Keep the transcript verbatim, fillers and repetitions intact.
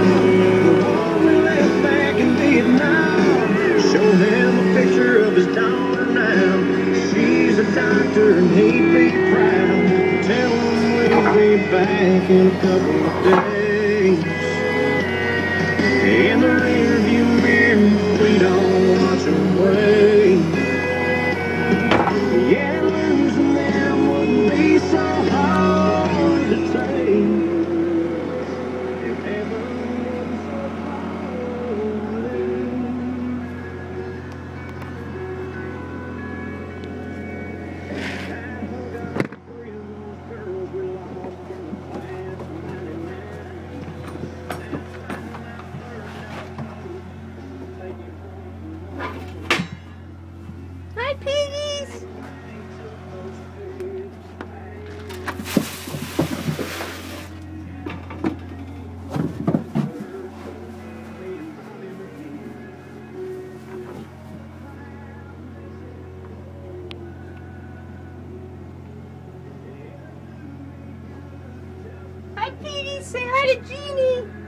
The one we left back in Vietnam. Show him a picture of his daughter now. She's a doctor and he'd be proud. Tell him we'll be back in a couple of days. In the rearview mirror, we don't watch away. Yeah, losing them wouldn't be so hard to take. If heaven wasn't so far away. Hi, piggies! Hi, piggies! Say hi to Jeannie!